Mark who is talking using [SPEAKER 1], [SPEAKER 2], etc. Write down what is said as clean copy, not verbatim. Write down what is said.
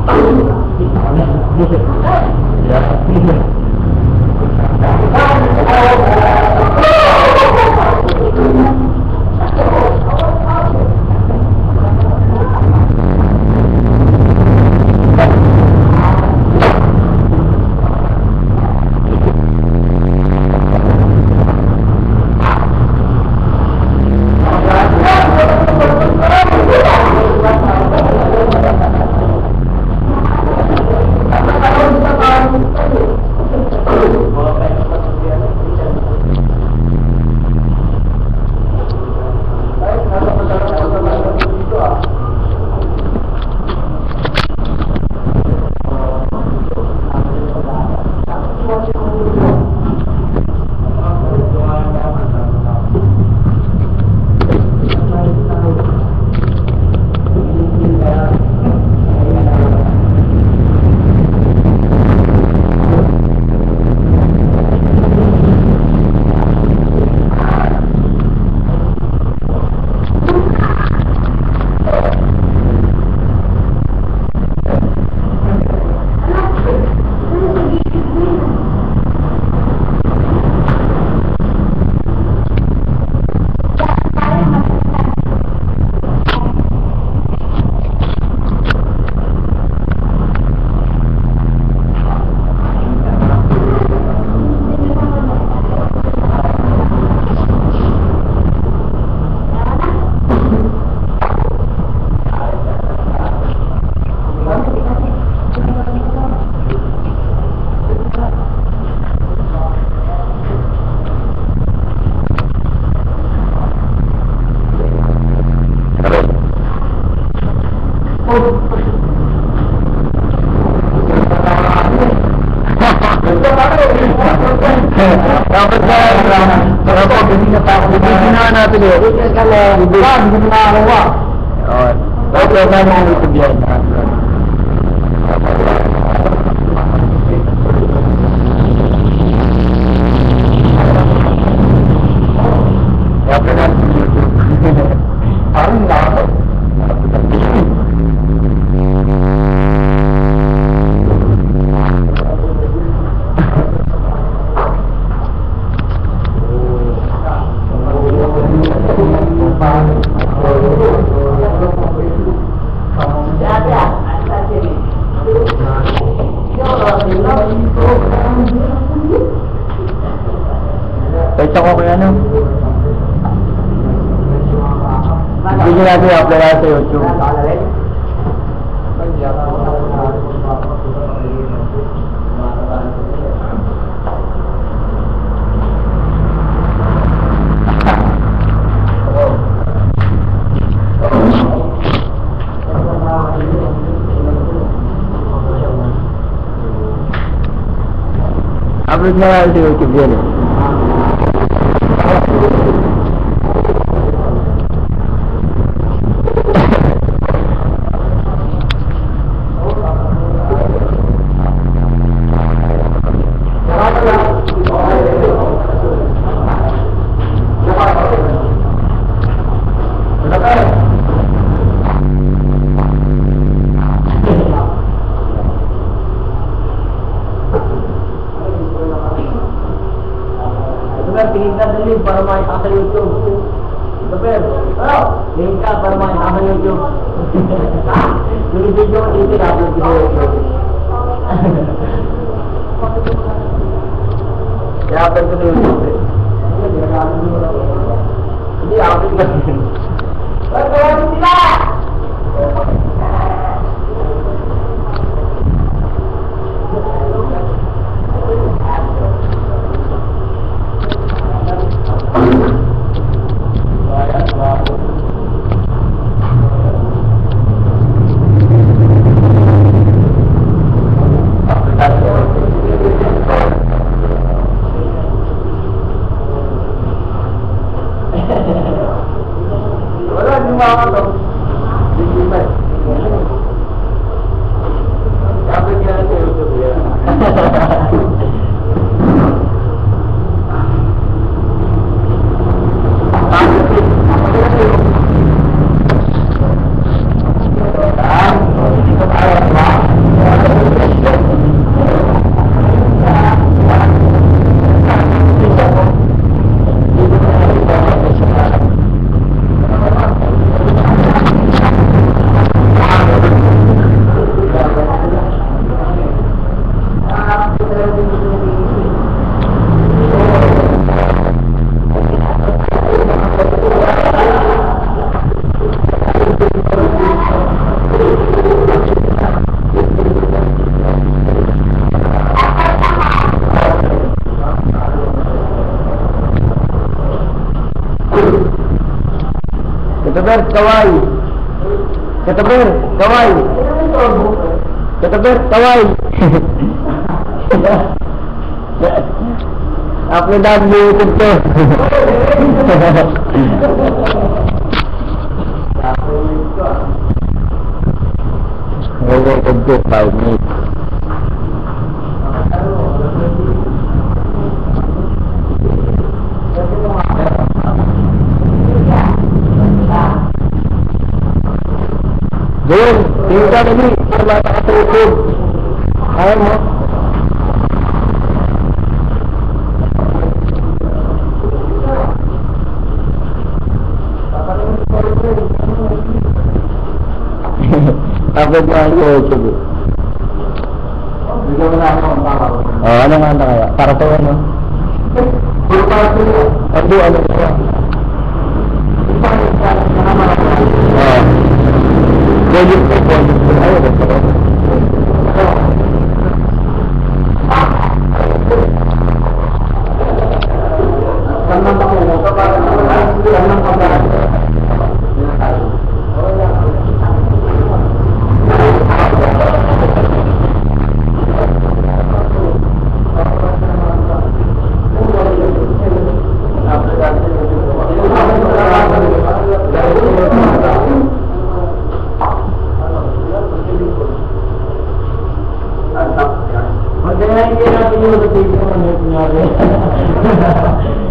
[SPEAKER 1] Dapat na, para po, hindi na pa ako. Hindi na natin yun. Hindi ka lang. Hindi na nakakuha. Oo. Dapat na mga itibiyan na. Dapat na. Parang dapat. Pwede ko kaya ano? Hindi nyo natin i-apply sa YouTube. Upload na lang sa YouTube yun eh. Tingin ka dalhin para makita sa YouTube. Super. Ano? Tingin ka para makita sa YouTube. Yung video ko dito na-upload ko sa YouTube. I-upload ko sa YouTube. Hindi, upload ka. Pagkakas sila! Wala, hindi makakataw. Kataber, kaway. Kataber, kaway. Kataber, kaway. Upload na sa YouTube to. Welcome to 5 minutes. Doon, tingin ka dali, wala ka sa YouTube. Ayaw mo? Upload na sa YouTube. Bigyan mo na ako ang tao. Oo, ano nga na kaya? Para sa ano? Hindi, ano kaya? Oo. Project po. Ayaw ba ito? Saan ba kayo? Saan ba kayo? Hindi natin yung